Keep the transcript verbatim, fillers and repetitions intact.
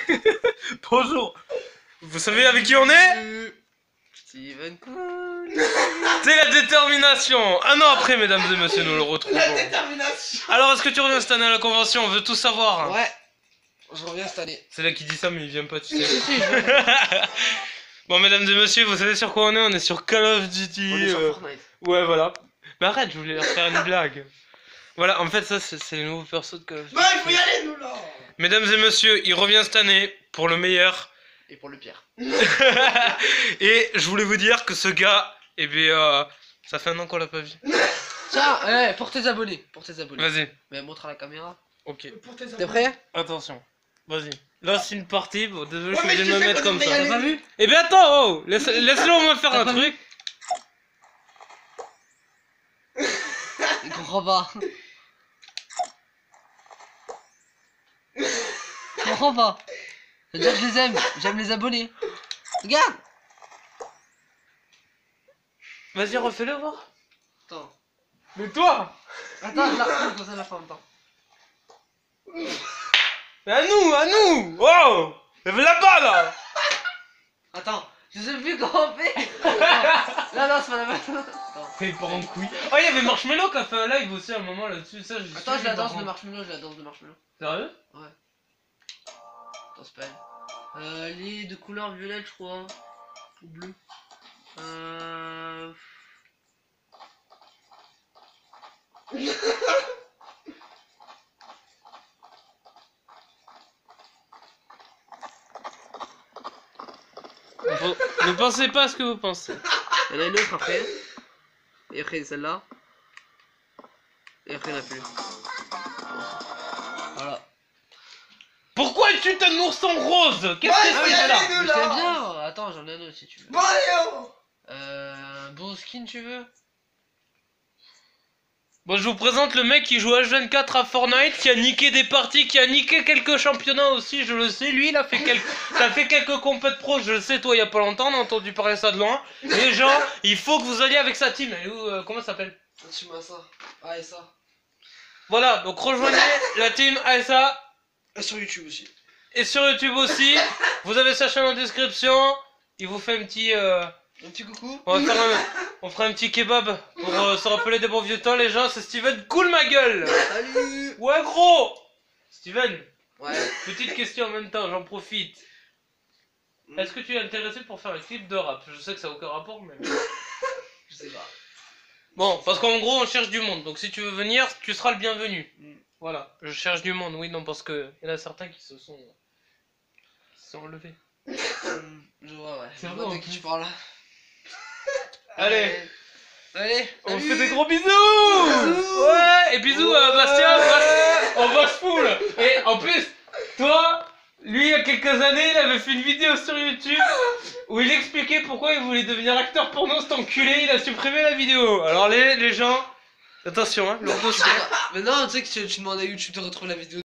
Bonjour. Vous savez avec qui on est? Steven Cool. C'est la détermination. Un an après, mesdames et messieurs, nous le retrouvons. La détermination. Alors, est-ce que tu reviens cette année à la convention? On veut tout savoir. Ouais. Je reviens cette année. C'est là qui dit ça, mais il vient pas, tu sais. Si, si, je reviens. Bon, mesdames et messieurs, vous savez sur quoi on est? On est sur Call of Duty. On est sur euh, Fortnite. Ouais, voilà. Mais arrête, je voulais leur faire une blague. Voilà, en fait, ça, c'est c'est les nouveaux persos de Call of Duty. Bah, il faut y aller, nous, là. Mesdames et messieurs, il revient cette année pour le meilleur. Et pour le pire. Et je voulais vous dire que ce gars, eh bien, euh, ça fait un an qu'on l'a pas vu. Tiens, eh, pour tes abonnés. Pour tes abonnés. Vas-y. Mais montre à la caméra. Ok. Pour tes T'es prêt? Attention. Vas-y. Là, c'est une partie. Bon, désolé, Ouais, je suis mais obligé de tu me sais mettre qu'on comme devrait ça. y aller. T'as pas vu? Eh bien, attends, oh, laisse- laisse-le au moins faire T'as un pas truc. Il comprend pas. Je comprends pas. C'est-à-dire que je les aime. J'aime les abonnés. Regarde. Vas-y, refais-le voir. Attends. Mais toi. Attends, je la reprends comme ça, je la fais en même temps. Mais à nous, à nous. Oh. Là-bas, là. Attends, je sais plus comment on fait. Attends. Non, non, c'est pas la même. Attends. T'es pas en couille. Oh, il y avait Marshmello qui a fait un live aussi à un moment là-dessus. Ça, j'ai Attends, je suivi, la par danse de contre. marshmallow, je la danse de marshmallow. Sérieux? Attends, c'est pas elle. Euh, elle est de couleur violette, je crois. Ou bleu. Euh... Vous- Ne pensez pas à ce que vous pensez. Il y en a une autre après. Et après celle-là. Et après il n'y en a plus. Voilà. Pourquoi es-tu un ourson rose? Qu'est-ce Ouais, que faut c'est y ça? aller, nous, Mais je t'aime là. bien. Attends, j'en ai un autre si tu veux. Bon, allez, oh. Euh... Un beau skin tu veux? Bon, je vous présente le mec qui joue H vingt-quatre à Fortnite, qui a niqué des parties, qui a niqué quelques championnats aussi, je le sais. Lui, il a fait quelques, ça fait quelques compètes pro, je le sais, toi, il y a pas longtemps, on a entendu parler ça de loin. Les gens, il faut que vous alliez avec sa team. Elle est où, euh, comment ça s'appelle? Tu m'as ça. Ah et ça. Voilà, donc rejoignez la team A S A. Et sur YouTube aussi. Et sur YouTube aussi. Vous avez sa chaîne en description. Il vous fait un petit... Euh... Un petit coucou. On va faire un... On fera un petit kebab pour euh, se rappeler des bons vieux temps, les gens. C'est Steven Cool, ma gueule. Salut. Ouais, gros. Steven, Ouais. petite question en même temps, j'en profite. Est-ce que tu es intéressé pour faire un clip de rap? Je sais que ça n'a aucun rapport, mais... Je sais pas. Bon, parce qu'en gros, on cherche du monde. Donc si tu veux venir, tu seras le bienvenu. Mm. Voilà, je cherche du monde. Oui, non, parce que il y en a certains qui se sont... qui se sont enlevés. Hum, je vois ouais. C'est Je vrai, vois de en qui plus. tu parles là. Allez, Allez. on salut. fait des gros bisous. Ouais, et bisous à Bastien, Bastien, en box full. Et en plus, toi, lui, il y a quelques années, il avait fait une vidéo sur YouTube où il expliquait pourquoi il voulait devenir acteur porno, cet enculé. Il a supprimé la vidéo. Alors les, les gens, attention, hein, leur dossier. Mais non, tu sais que tu, tu demandes à YouTube de retrouver la vidéo.